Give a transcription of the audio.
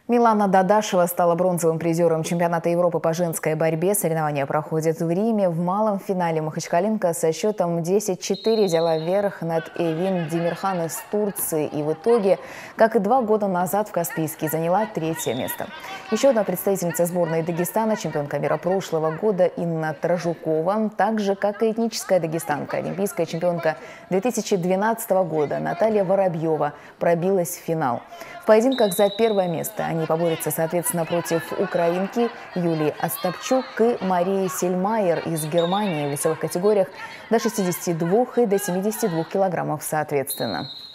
Милана Дадашева стала бронзовым призером чемпионата Европы по женской борьбе. Соревнования проходят в Риме. В малом финале махачкалинка со счетом 10-4 взяла верх над Эвин Демирхан из Турции. И в итоге, как и 2 года назад в Каспийске, заняла 3-е место. Еще одна представительница сборной Дагестана, чемпионка мира прошлого года Инна Тражукова, так же, как и этническая дагестанка, олимпийская чемпионка 2012 года Наталья Воробьева, пробилась в финал. В поединках за 1-е место они поборются, соответственно, против украинки Юлии Остапчук и Марии Сельмайер из Германии в весовых категориях до 62 и до 72 килограммов соответственно.